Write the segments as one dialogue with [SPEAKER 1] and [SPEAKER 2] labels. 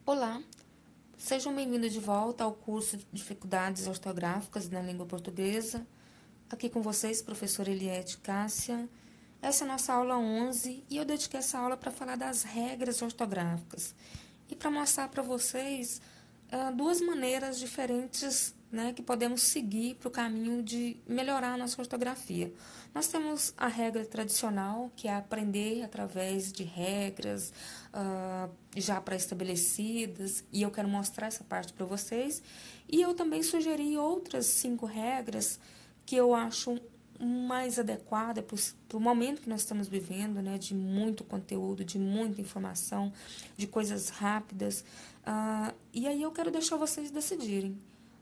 [SPEAKER 1] Olá, sejam bem-vindos de volta ao curso de Dificuldades Ortográficas na Língua Portuguesa. Aqui com vocês, professora Eliette Cássia. Essa é a nossa aula 11 e eu dediquei essa aula para falar das regras ortográficas e para mostrar para vocês duas maneiras diferentes, né, que podemos seguir para o caminho de melhorar a nossa ortografia. Nós temos a regra tradicional, que é aprender através de regras já pré-estabelecidas, e eu quero mostrar essa parte para vocês. E eu também sugeri outras 5 regras que eu acho mais adequada para o momento que nós estamos vivendo, né, de muito conteúdo, de muita informação, de coisas rápidas. E aí eu quero deixar vocês decidirem.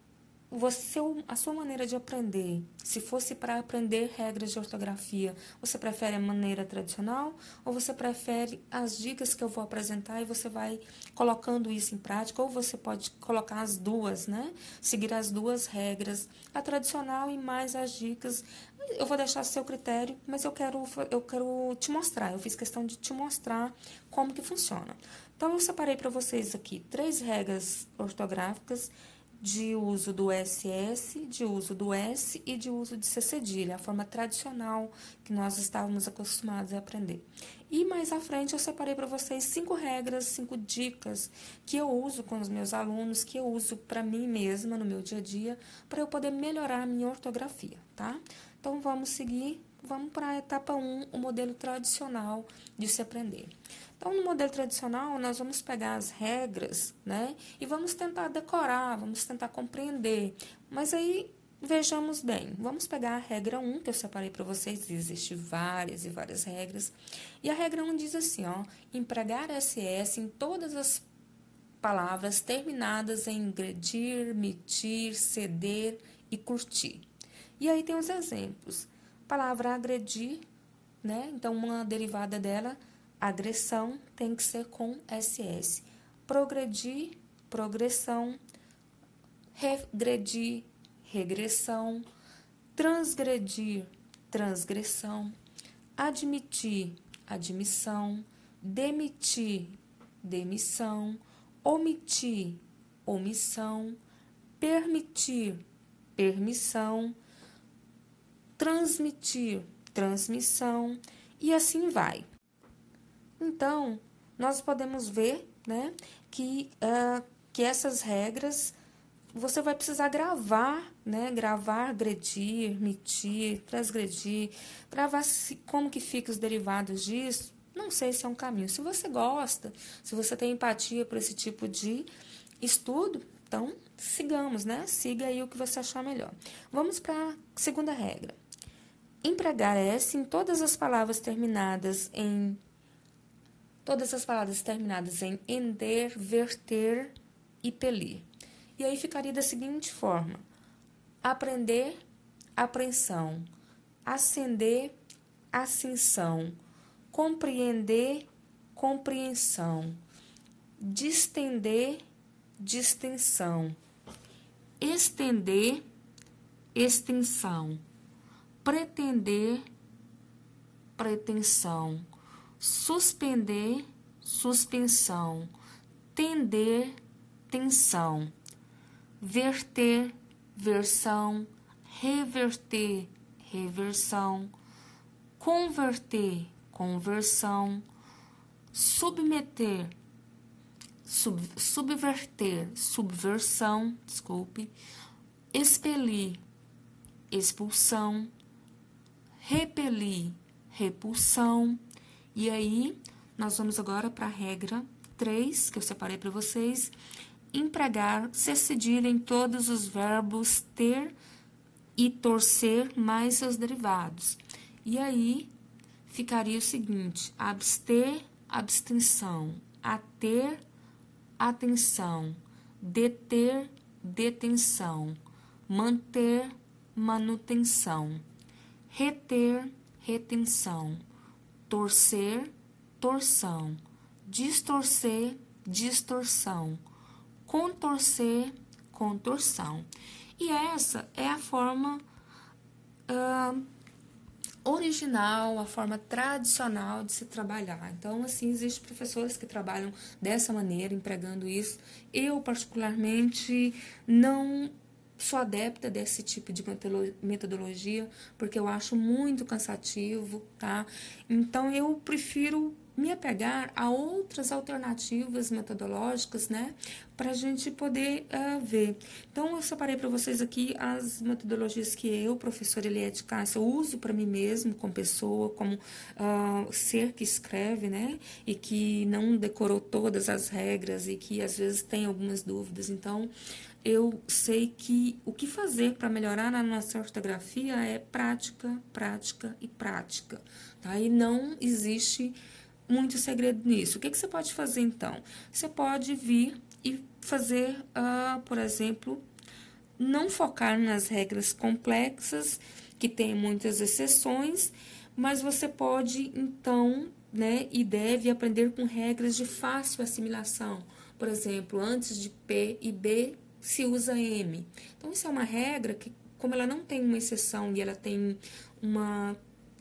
[SPEAKER 1] A sua maneira de aprender, se fosse para aprender regras de ortografia, você prefere a maneira tradicional ou você prefere as dicas que eu vou apresentar e você vai colocando isso em prática, ou você pode colocar as duas, né? Seguir as duas regras, a tradicional e mais as dicas. Eu vou deixar a seu critério, mas eu quero te mostrar, eu fiz questão de te mostrar como que funciona. Então, eu separei para vocês aqui 3 regras ortográficas de uso do SS, de uso do S e de uso de C cedilha, a forma tradicional que nós estávamos acostumados a aprender. E mais à frente eu separei para vocês 5 regras, 5 dicas que eu uso com os meus alunos, que eu uso para mim mesma no meu dia a dia, para eu poder melhorar a minha ortografia, tá? Então vamos para a etapa 1, o modelo tradicional de se aprender. Então, no modelo tradicional, nós vamos pegar as regras, né? E vamos tentar decorar, vamos tentar compreender. Mas aí, vejamos bem, vamos pegar a regra 1, que eu separei para vocês, existem várias e várias regras. E a regra 1 diz assim, ó, empregar SS em todas as palavras terminadas em gredir, mitir, ceder e curtir. E aí tem os exemplos. Palavra agredir, né? Então, uma derivada dela, agressão, tem que ser com SS. Progredir, progressão. Regredir, regressão. Transgredir, transgressão. Admitir, admissão. Demitir, demissão. Omitir, omissão. Permitir, permissão. Transmitir, transmissão. E assim vai. Então, nós podemos ver, né, que essas regras você vai precisar gravar, né, gravar, agredir, mitir, transgredir, gravar como que fica os derivados disso. Não sei se é um caminho. Se você gosta, se você tem empatia por esse tipo de estudo, então sigamos, né? Siga aí o que você achar melhor. Vamos para a segunda regra. Empregar S em todas as palavras terminadas em ender, verter e pelir. E aí ficaria da seguinte forma: aprender, apreensão, ascender, ascensão, compreender, compreensão, distender, distensão, estender, extensão, pretender, pretensão, suspender, suspensão, tender, tensão, verter, versão, reverter, reversão, converter, conversão, submeter, subverter, subversão, expelir, expulsão, repelir, repulsão. E aí, nós vamos agora para a regra 3, que eu separei para vocês. Empregar C cedilha em todos os verbos ter e torcer mais seus derivados. E aí, ficaria o seguinte: abster, abstenção, ater, atenção, deter, detenção, manter, manutenção, reter, retenção, torcer, torção, distorcer, distorção, contorcer, contorção. E essa é a forma original, a forma tradicional de se trabalhar. Então, assim, existem professores que trabalham dessa maneira, empregando isso. Eu, particularmente, não sou adepta desse tipo de metodologia, porque eu acho muito cansativo, tá? Então, eu prefiro me apegar a outras alternativas metodológicas, né, para a gente poder ver. Então, eu separei para vocês aqui as metodologias que eu, professora Eliette Cássia, uso para mim mesmo, como pessoa, como ser que escreve, né, e que não decorou todas as regras e que às vezes tem algumas dúvidas. Então, eu sei que o que fazer para melhorar na nossa ortografia é prática, prática e prática, tá? E não existe muito segredo nisso. O que você pode fazer, então? Você pode vir e fazer, por exemplo, não focar nas regras complexas, que tem muitas exceções, mas você pode, então, né, e deve aprender com regras de fácil assimilação. Por exemplo, antes de P e B, se usa M. Então, isso é uma regra que, como ela não tem uma exceção e ela tem uma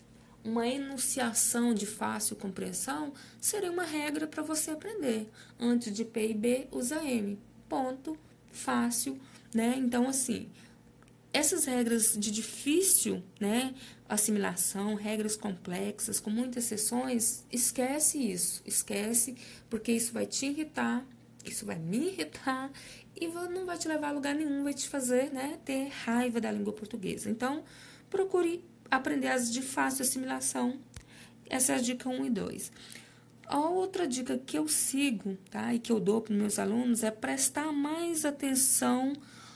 [SPEAKER 1] enunciação de fácil compreensão, seria uma regra para você aprender. Antes de P e B, usa M. Ponto. Fácil, né? Então, assim, essas regras de difícil, né, assimilação, regras complexas, com muitas exceções, esquece isso. Esquece, porque isso vai te irritar, isso vai me irritar e não vai te levar a lugar nenhum, vai te fazer, né, ter raiva da língua portuguesa. Então, procure aprender as de fácil assimilação. Essa é a dica 1 e 2. A outra dica que eu sigo, tá, e que eu dou para os meus alunos é prestar mais atenção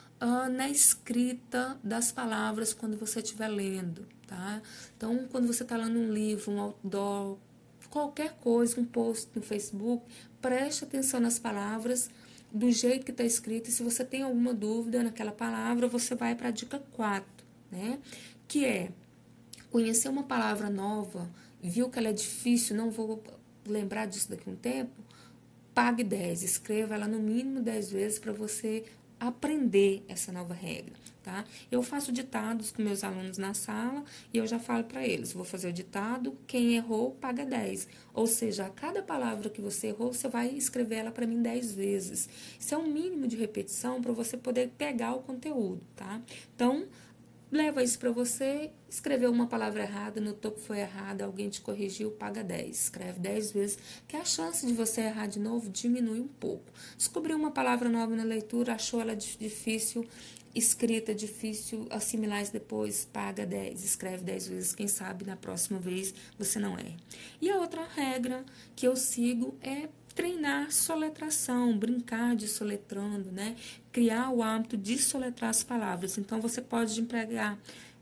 [SPEAKER 1] na escrita das palavras quando você estiver lendo, tá? Então, quando você está lendo um livro, um outdoor, qualquer coisa, um post no Facebook, preste atenção nas palavras do jeito que está escrito. E se você tem alguma dúvida naquela palavra, você vai para a dica 4, né? Que é conhecer uma palavra nova, viu que ela é difícil, não vou lembrar disso daqui a um tempo, pague 10, escreva ela no mínimo 10 vezes para você aprender essa nova regra, tá? Eu faço ditados com meus alunos na sala e eu já falo para eles, vou fazer o ditado, quem errou paga 10, ou seja, a cada palavra que você errou, você vai escrever ela para mim 10 vezes. Isso é um mínimo de repetição para você poder pegar o conteúdo, tá? Então, leva isso para você, escreveu uma palavra errada, notou que foi errada, alguém te corrigiu, paga 10. Escreve 10 vezes, que a chance de você errar de novo diminui um pouco. Descobriu uma palavra nova na leitura, achou ela difícil, escrita, difícil, assimilar isso depois, paga 10. Escreve 10 vezes, quem sabe na próxima vez você não erra. E a outra regra que eu sigo é treinar soletração, brincar de soletrando, né? Criar o hábito de soletrar as palavras. Então, você pode empregar,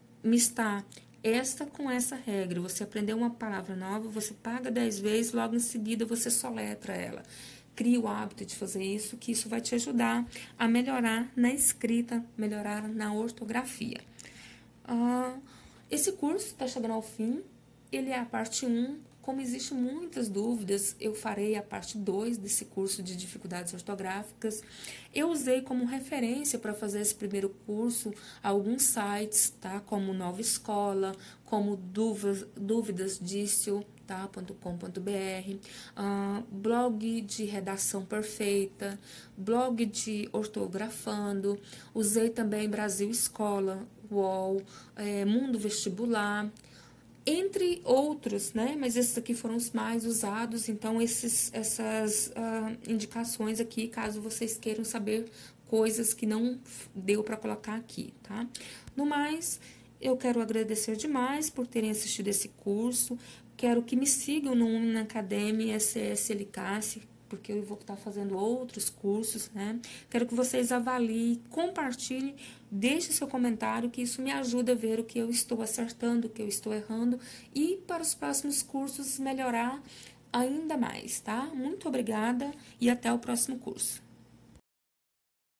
[SPEAKER 1] mistar esta com essa regra. Você aprendeu uma palavra nova, você paga 10 vezes, logo em seguida você soletra ela. Cria o hábito de fazer isso, que isso vai te ajudar a melhorar na escrita, melhorar na ortografia. Esse curso está chegando ao fim, ele é a parte 1. Como existem muitas dúvidas, eu farei a parte 2 desse curso de dificuldades ortográficas. Eu usei como referência para fazer esse primeiro curso alguns sites, tá? Como Nova Escola, como dúvidasdicio, tá? .com.br, blog de redação perfeita, blog de ortografando. Usei também Brasil Escola, UOL, Mundo Vestibular, entre outros, né? Mas esses aqui foram os mais usados, então essas indicações aqui, caso vocês queiram saber coisas que não deu para colocar aqui, tá? No mais, eu quero agradecer demais por terem assistido esse curso, quero que me sigam no Unacademy SSLCASSE, porque eu vou estar fazendo outros cursos, né? Quero que vocês avaliem, compartilhem, deixem seu comentário, que isso me ajuda a ver o que eu estou acertando, o que eu estou errando, e para os próximos cursos melhorar ainda mais, tá? Muito obrigada e até o próximo curso.